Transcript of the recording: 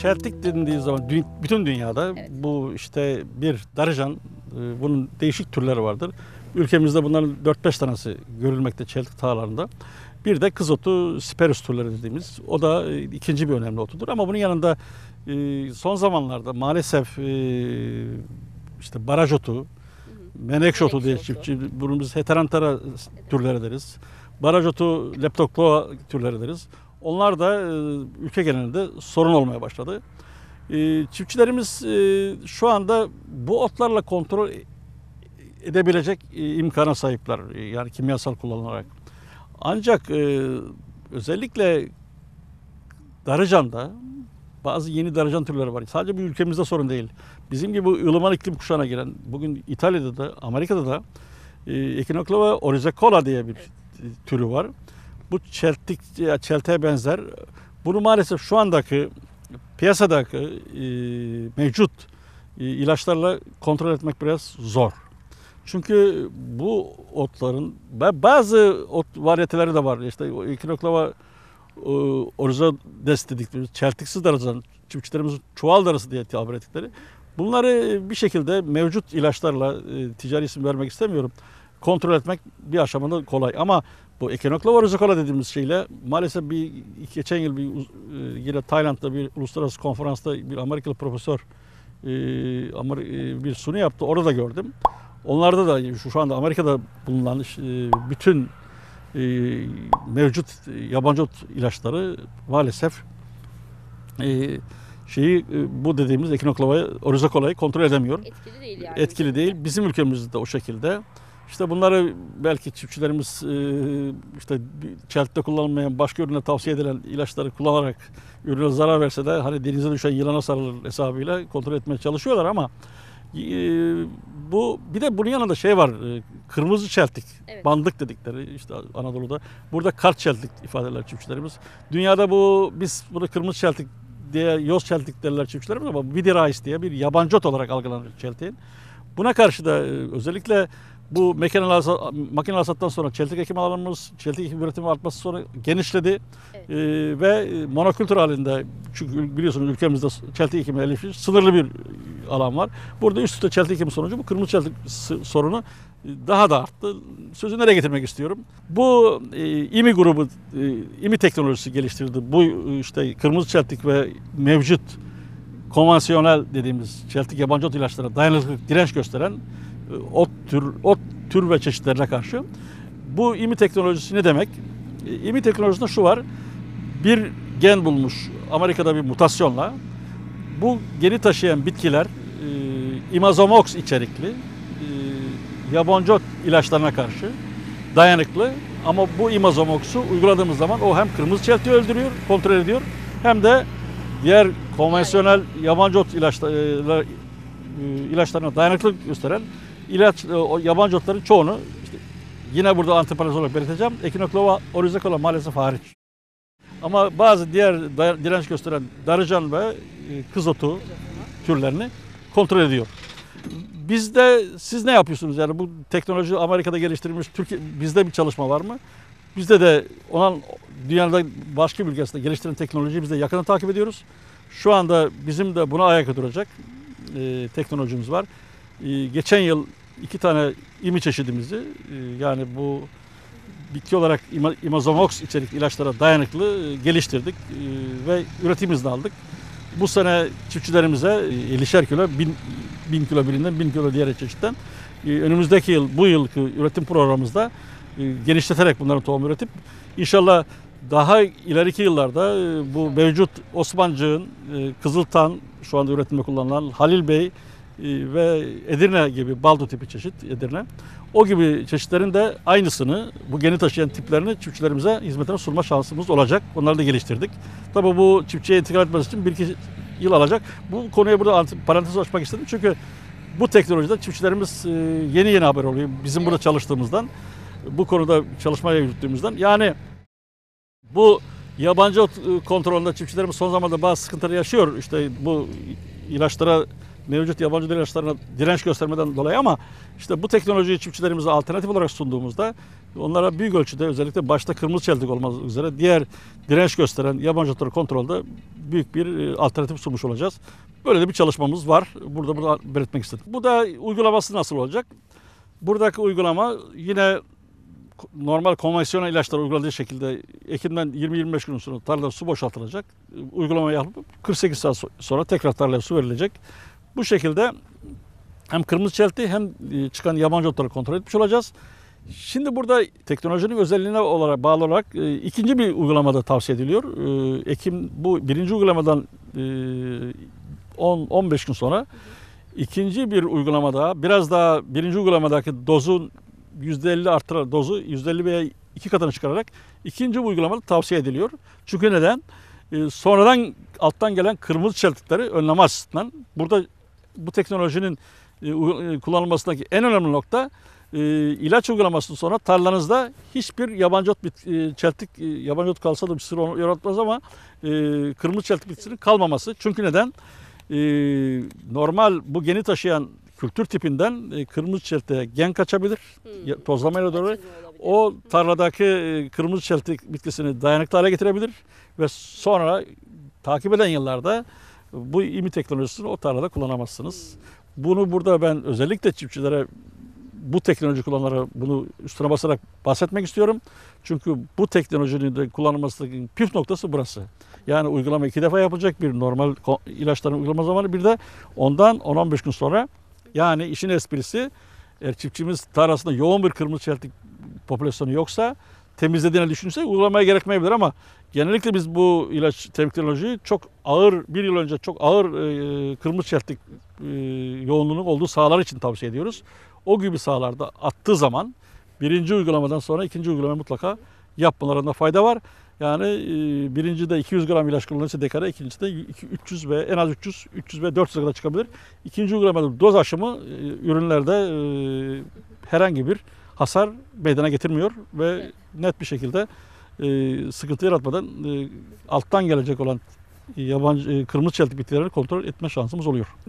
çeltik denildiği zaman bütün dünyada Evet. bu işte bir darıcan, bunun değişik türleri vardır. Ülkemizde bunların 4-5 tanesi görülmekte çeltik tarlalarında. Bir de kızotu Sperus türleri dediğimiz, o da ikinci bir önemli otudur. Ama bunun yanında son zamanlarda maalesef işte baraj otu, menekşe otu diye çiftçi, bunu biz heterantera türleri deriz. Baraj otu, leptokloa türleri deriz. Onlar da ülke genelinde sorun olmaya başladı. Çiftçilerimiz şu anda bu otlarla kontrol edebilecek imkana sahipler. Yani kimyasal kullanarak. Ancak özellikle Darıcan'da bazı yeni darıcan türleri var. Sadece bir ülkemizde sorun değil. Bizim gibi ılıman iklim kuşağına giren, bugün İtalya'da da, Amerika'da da Echinoclava oryzacola diye bir türü var. Bu çeltiğe benzer. Bunu maalesef şu andaki piyasadaki mevcut ilaçlarla kontrol etmek biraz zor. Çünkü bu otların bazı ot varyeteleri de var. İşte Echinoclava oryzades dedikleri çeltiksiz darıcan, çiftçilerimizin çuval darısı diye tabir ettikleri. Bunları bir şekilde mevcut ilaçlarla, ticari isim vermek istemiyorum, kontrol etmek bir aşamada kolay. Ama bu Echinoclava oryzacola dediğimiz şeyle maalesef geçen yıl yine Tayland'da bir uluslararası konferansta bir Amerikalı profesör bir sunu yaptı. Orada da gördüm. Onlarda da şu anda Amerika'da bulunan bütün mevcut yabancı ot ilaçları maalesef bu dediğimiz Echinoclava oryzacola'yı kontrol edemiyor. Etkili değil yani. Etkili değil. Bizim ülkemizde de o şekilde. İşte bunları belki çiftçilerimiz işte çeltikte kullanılmayan başka ürüne tavsiye edilen ilaçları kullanarak ürüne zarar verse de hani denize düşen yılana sarılır hesabıyla kontrol etmeye çalışıyorlar ama bu bir de bunun yanında şey var, kırmızı çeltik, Evet. bandık dedikleri işte Anadolu'da. Burada kart çeltik ifadeler çiftçilerimiz. Dünyada biz bunu kırmızı çeltik diye yoz çeltik derler çiftçilerimiz ama Vidi Rais diye bir yabancı ot olarak algılanır çeltiğin. Buna karşı da özellikle bu makine hasattan sonra çeltik ekim alanımız, çeltik ekim üretimi artması sonra genişledi. Evet. Ve monokültür halinde, çünkü biliyorsunuz ülkemizde çeltik ekimi elverişli sınırlı bir alan var. Burada üst üste çeltik ekimi sonucu bu kırmızı çeltik sorunu daha da arttı. Sözü nereye getirmek istiyorum? Bu İMI grubu, İMI teknolojisi geliştirdi. Bu işte kırmızı çeltik ve mevcut konvansiyonel dediğimiz çeltik yabancı ot ilaçlarına dayanıklılık, direnç gösteren ot tür ve çeşitlerine karşı. Bu İMI teknolojisi ne demek? İMI teknolojisinde şu var. Bir gen bulmuş Amerika'da bir mutasyonla. Bu geni taşıyan bitkiler imazamox içerikli yabancı ot ilaçlarına karşı dayanıklı. Ama bu imazamox'u uyguladığımız zaman o hem kırmızı çeltiği öldürüyor, kontrol ediyor, hem de diğer konvansiyonel yabancı ot ilaçlarına dayanıklılık gösteren o yabancı otların çoğunu işte yine burada antiparantez olarak belirteceğim. Echinoclava oryzacola maalesef hariç. Ama bazı diğer direnç gösteren darıcan ve kızotu türlerini kontrol ediyor. Siz ne yapıyorsunuz? Yani bu teknoloji Amerika'da geliştirilmiş, bizde bir çalışma var mı? Bizde de dünyada başka bir ülkesinde geliştirilen teknolojiyi biz de yakından takip ediyoruz. Şu anda bizim de buna ayak uyduracak teknolojimiz var. Geçen yıl 2 tane İMI çeşidimizi yani bu bitki olarak imazamox içerikli ilaçlara dayanıklı geliştirdik ve üretimimizi aldık. Bu sene çiftçilerimize 50'şer kilo, 1000 kilo birinden 1000 kilo diğer çeşitten önümüzdeki yıl, bu yılki üretim programımızda genişleterek bunların tohum üretip inşallah daha ileriki yıllarda bu mevcut Osmancık'ın, Kızıltan şu anda üretimde kullanılan Halil Bey ve Edirne gibi baldo tipi çeşit Edirne. O gibi çeşitlerin de aynısını, bu geni taşıyan tiplerini çiftçilerimize hizmetine sunma şansımız olacak. Onları da geliştirdik. Tabii bu çiftçiye intikal etmesi için 1-2 yıl alacak. Bu konuya burada parantez açmak istedim. Çünkü bu teknolojiden çiftçilerimiz yeni haber oluyor. Bizim burada çalıştığımızdan, bu konuda çalışmaya yürüttüğümüzden. Yani bu yabancı ot kontrolünde çiftçilerimiz son zamanlarda bazı sıkıntılar yaşıyor. İşte bu ilaçlara mevcut yabancı ilaçlarına direnç göstermeden dolayı ama işte bu teknolojiyi çiftçilerimize alternatif olarak sunduğumuzda onlara büyük ölçüde özellikle başta kırmızı çeltik olmak üzere diğer direnç gösteren yabancı otları kontrolde büyük bir alternatif sunmuş olacağız. Böyle de bir çalışmamız var. Burada belirtmek istedim. Bu da uygulaması nasıl olacak? Buradaki uygulama yine normal konvansiyonel ilaçlar uyguladığı şekilde ekimden 20-25 gün sonra tarlada su boşaltılacak. Uygulamayı yapıp 48 saat sonra tekrar tarlaya su verilecek. Bu şekilde hem kırmızı çelti hem çıkan yabancı otları kontrol etmiş olacağız. Şimdi burada teknolojinin özelliğine bağlı olarak ikinci bir uygulamada tavsiye ediliyor. Ekim bu birinci uygulamadan 10-15 gün sonra ikinci bir uygulamada biraz daha birinci uygulamadaki dozun %50 arttırarak dozu %50 veya 2 katına çıkararak ikinci uygulamada tavsiye ediliyor. Çünkü neden? Sonradan alttan gelen kırmızı çeltikleri önleme açısından burada bu teknolojinin kullanılmasındaki en önemli nokta ilaç uygulamasından sonra tarlanızda hiçbir yabancı ot çeltik yabancı ot kalsa da bir sürü yaratmaz ama kırmızı çeltik bitkisinin kalmaması. Çünkü neden? Normal bu geni taşıyan kültür tipinden kırmızı çeltiğe gen kaçabilir tozlamayla doğru. O tarladaki kırmızı çeltik bitkisini dayanıklı hale getirebilir ve sonra takip eden yıllarda bu İMİ teknolojisini o tarlada kullanamazsınız. Bunu burada ben özellikle çiftçilere bu teknoloji kullananlara bunu üstüne basarak bahsetmek istiyorum. Çünkü bu teknolojinin de kullanılmasındaki püf noktası burası. Yani uygulama 2 defa yapılacak, bir normal ilaçların uygulama zamanı, bir de ondan 10-15 gün sonra. Yani işin esprisi, eğer çiftçimiz tarlasında yoğun bir kırmızı çeltik popülasyonu yoksa temizlediğini düşünürse uygulamaya gerekmeyebilir ama genellikle biz bu ilaç teknolojiyi çok ağır, bir yıl önce çok ağır kırmızı çeltik yoğunluğunun olduğu sahalar için tavsiye ediyoruz. O gibi sahalarda attığı zaman birinci uygulamadan sonra ikinci uygulamayı mutlaka yapmalarında fayda var. Yani birincide 200 gram ilaç kullanılırsa dekara, ikincisinde 300 ve en az 300 ve 400'e kadar çıkabilir. İkinci uygulamada doz aşımı ürünlerde herhangi bir hasar meydana getirmiyor ve net bir şekilde sıkıntı yaratmadan alttan gelecek olan yabancı kırmızı çeltik bitkilerini kontrol etme şansımız oluyor.